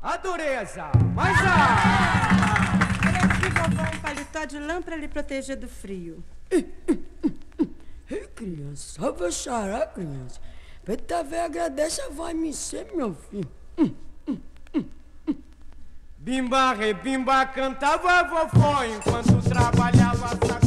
Adorei essa aula. Mais aula! Olha aqui, vovó, um paletó de lã pra lhe proteger do frio. Ei, criança, salve a xará, criança. Preta velha agradece a vai me ser, meu filho. Bimba, rebimba, cantava a vovó enquanto trabalhava.